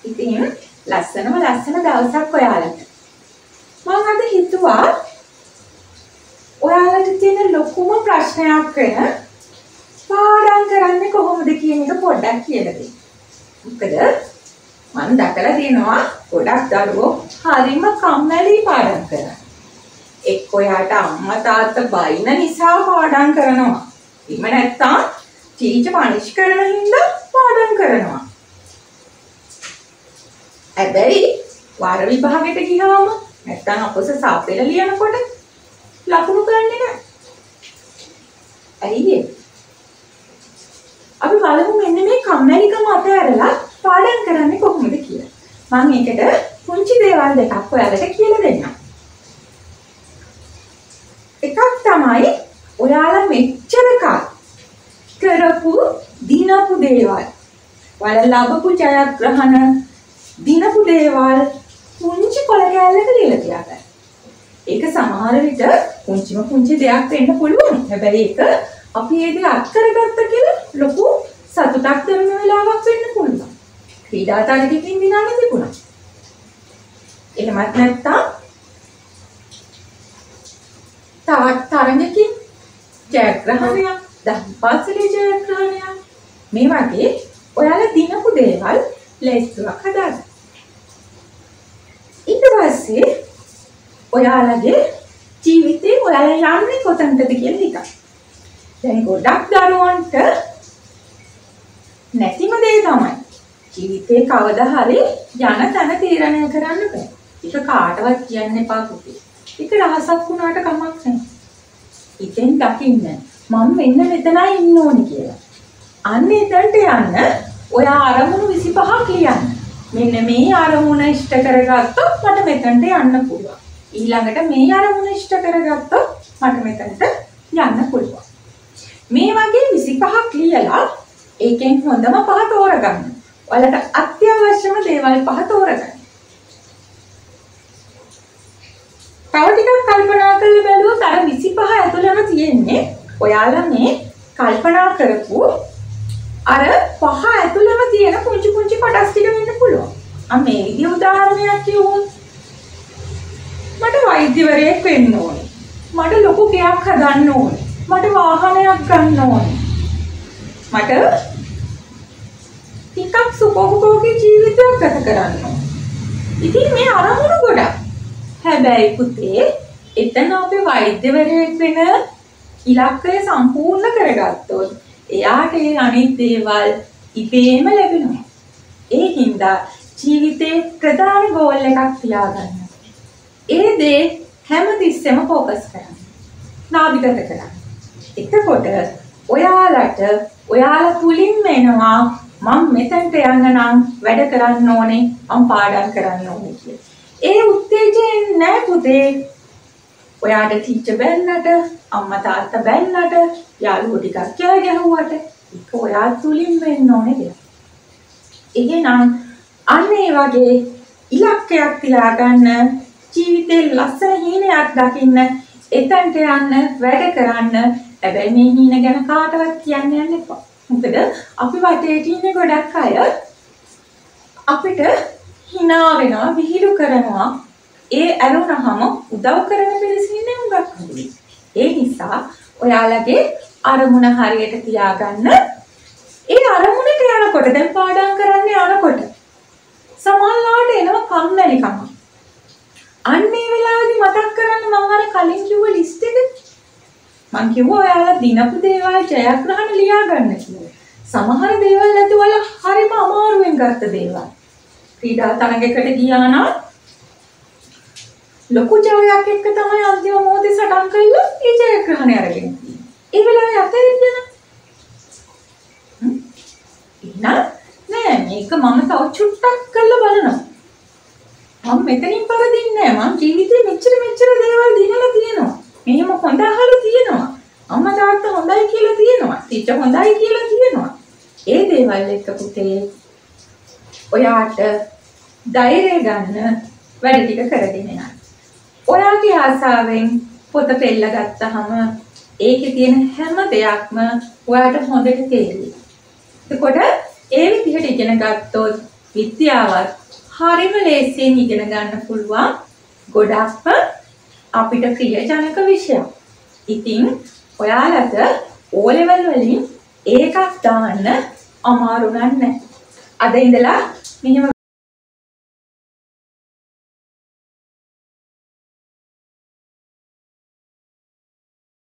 ඉතින් ලස්සන දවසක් ඔයාලට. මම අද හිතුවා ඔයාලට තියෙන ලොකුම ප්‍රශ්නයක් වෙන පාඩම් කරන්නේ කොහොමද කියන එක පොඩ්ඩක් කියලා දෙන්න. මොකද මම දැකලා තියෙනවා ගොඩක් දරුවෝ හරිම කම්මැලි පාඩම් කරනවා. එක්ක ඔයාට අම්මා තාත්තා බයින නිසා පාඩම් කරනවා. එහෙම නැත්නම් ටීචර් පනිෂ් කරන හින්දා පාඩම් කරනවා. හැබැයි වාර විභාගෙට ගියාම නැත්නම් අපොස සාපේල ලියනකොට ලකුණු ගන්නෙ නැහැ. ඇයි ඒ? අපි බලමු මෙන්න මේ කම්මැලිකම අතහැරලා පාඩම් කරන්නේ කොහොමද කියලා. මම ඒකට පුංචි දේවල් දෙකක් ඔයාලට කියලා දෙන්නම්. එකක් තමයි ඔයාලා මෙච්චර කරපු දිනපු දේවල්. ඔයාලා ලබපු ජයග්‍රහණ දිනපු දේවල් පුංචි කොළ කැලලක ලියලා තියාගන්න. ඒක සමහර විට පුංචි දෙයක් වෙන්න පුළුවන්. හැබැයි ඒක අපි ඒ දේ අත් කරගත්ත කියලා ලොකු සතුටක් දෙන්න වෙලාවක් වෙන්න පුළුවන්. ක්‍රීඩා තරගයකින් දිනන්න තිබුණා. එහෙමත් නැත්නම් තවත් තරගයකින් ජයග්‍රහණයක්, දහපාසලේ ජයග්‍රහණයක් මේ වගේ ඔයාලා දිනපු දේවල් ලේස්තුවක් හදාගන්න. ඊට පස්සේ ඔයාලගේ ජීවිතේ ඔයාලා යන්නේ කොතනටද කියලා හිතන්න. දැන් ගොඩක් දරුවන්ට නැතිම දේ තමයි ජීවිතේ කවදා හරි යන තැන තීරණය කරන්න බෑ. ඒක කාටවත් කියන්න එපා පුතේ. ඒක රහසක් වුණාට කමක් නැහැ. ඉතින් දකින්න මම මෙන්න මෙතනයි ඉන්න ඕනේ කියලා. අන්න එතනට යන්න ඔයා අරමුණු 25ක් ලියන්න. මෙන්න මේ අරමුණ ඉෂ්ට කරගත්තොත් මට මෙතනට යන්න පුළුවන්. ඊළඟට මේ අරමුණ ඉෂ්ට කරගත්තොත් මට මෙතනට යන්න පුළුවන්. මේ වගේ 25ක් ලියලා ඒකෙන් හොඳම 5 තෝරගන්න. ඔයාලට අත්‍යවශ්‍යම දේවල් 5 තෝරගන්න. තව ටිකක් කල්පනා කරලා බැලුවොත් අර 25 ඇතුළේම තියෙන්නේ ඔයාලා මේ කල්පනා කරපු අර 5 ඇතුළේම තියෙන පුංචි කොටස් ටික වෙන්න පුළුවන්. මේ විදිහ උදාහරණයක් කියවුවොත් මට වෛද්‍යවරයෙක් වෙන්න ඕනේ. මට ලොකු ගෙයක් හදන්න ඕනේ. මට වාහනයක් ගන්න ඕනේ. මට ටිකක් සුඛෝපභෝගී ජීවිතයක් ගත කරන්න ඕනේ. ඉතින් මේ අරමුණු ගොඩක්. හැබැයි පුතේ එතන අපි වෛද්‍යවරයෙක් වෙන ඉලක්කය සම්පූර්ණ කරගත්තොත් එයාට ඒ අනිත් දේවල් ඉබේම ලැබෙනවා. ඒ හින්දා ජීවිතේ ප්‍රධාන ගෝල් එකක් තියාගන්න. ඒ දේ හැමතිස්සෙම ફોකස් කරන්න. නාභිගත කරන්න. එතකොට ඔයාලට ඔයාලා තුලින්ම එනවා මම මෙතනට යන්න නම් වැඩ කරන්න ඕනේ, මම පාඩම් කරන්න ඕනේ කියලා. ඒ උත්තේජයෙන් නෑ පුතේ. ඔයාට ටීචර් බැන්නට, අම්මා තාත්තා බැන්නට, යාළුවෝ ටිකක් කෑ ගැහුවට ඒක ඔයා තුලින් වෙන්න ඕනේ දෙයක්. එහෙනම් අන්න ඒ වගේ ඉලක්කයක් තියාගන්න, ජීවිතේ ලස්සන හීනයක් දකින්න, එතනට යන්න, වැඩ කරන්න. හැබැයි මේ හීන ගැන කාටවත් කියන්න යන්න එපා. මොකද අපි වටේ ඉන්න ගොඩක් අය අපිට hina වෙනවා, විහිළු කරනවා. ඒ අරුණහම උදව් කරන පිළිසින්නේ උඟක් හොඳයි. ඒ නිසා ඔයාලගේ අරමුණ හරියට තියාගන්න. ඒ අරමුණට යනකොට දැන් පාඩම් කරන්න යනකොට සමහරවිට එනවා කම්මැලිකම. අන්නේ වෙලාවේදී මතක් කරන්න මම අර කලින් කිව්ව ලිස්ට් එක. මං කිව්වා ඔයාලා දිනපු දේවල් ජයග්‍රහණ ලියා ගන්න කියලා. සමහර දේවල් ඇතුවල හරිම අමාරුවෙන් ගත්ත දේවල්. ක්‍රීඩා තරගයකට ගියා නම් ලොකු ජයයක් එක්ක තමයි අන්තිම මොහොතේ සටන් කළා ඒ ජයග්‍රහණය අරගෙන තියෙන්නේ. ඒ වෙලාවේ අතහැරියන. නෑ මේක මම තව චුට්ටක් කරලා බලනවා. මම මෙතනින් පරදින්නේ නෑ. මම ජීවිතේ මෙච්චර දේවල් දිනලා තියෙනවා. මෙහෙම හොඳ අහලා තියෙනවා. අම්මා තාත්තා හොඳයි කියලා තියෙනවා. ටීචර් හොඳයි කියලා තියෙනවා. ඒ දේවල් එක්ක පුතේ ඔයාට ධෛර්යය ගන්න වැඩ ටික කරගෙන යන්න. ඔයාගේ ආසාවෙන් පොත පෙළ ගත්තාම ඒකේ තියෙන හැම දෙයක්ම ඔයාට හොඳට තේරෙයි. එතකොට ඒ විදිහට ඉගෙන ගත්තොත් විද්‍යාවත් හරිම ලේසියෙන් ඉගෙන ගන්න පුළුවන් ගොඩක්ම අපිට ප්‍රියජනක විෂයක්. ඉතින් ඔයාලට O level වලින් ඒකක් දාන්න අමාරු නැහැ. අද ඉඳලා මෙහෙම